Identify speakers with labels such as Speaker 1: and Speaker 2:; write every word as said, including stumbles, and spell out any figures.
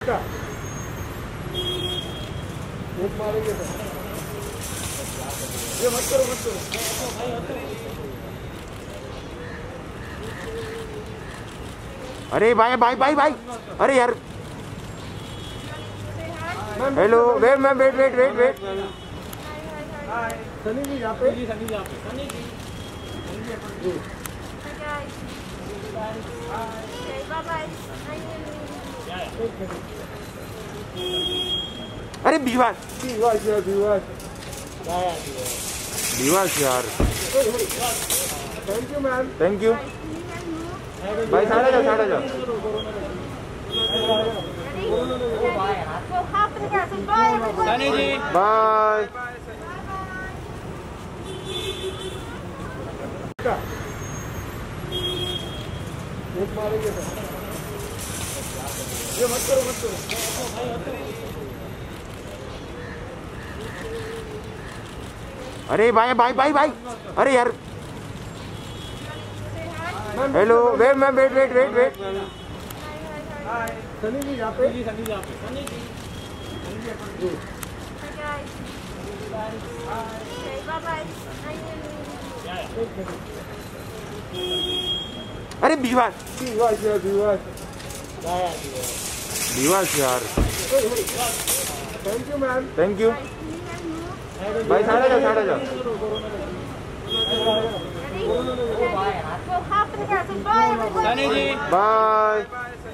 Speaker 1: एक मारेंगे तो ये मत करो मत करो।
Speaker 2: अरे भाई भाई भाई भाई अरे यार hello wait ma'am wait wait wait wait
Speaker 1: Sunny ji यहाँ पे
Speaker 3: सनी जी यहाँ पे सनी जी
Speaker 2: अरे विवास
Speaker 1: विवास यार विवास
Speaker 2: विवास यार
Speaker 1: thank you ma'am
Speaker 2: thank you भाई साढ़े जाओ साढ़े जाओ
Speaker 3: सनी जी
Speaker 2: बाय।
Speaker 1: एक मारेंगे तो ये मत करो मत करो।
Speaker 2: अरे भाई भाई भाई भाई अरे यार hello wait ma'am wait wait wait wait
Speaker 1: Sunny ji यहाँ पे
Speaker 3: सनी जी यहाँ पे सनी जी
Speaker 2: अरे विवास
Speaker 1: विवास यार विवास
Speaker 2: विवास यार
Speaker 1: thank you ma'am
Speaker 2: thank you भाई साढ़े जाओ साढ़े जाओ
Speaker 3: सनी जी
Speaker 2: बाय।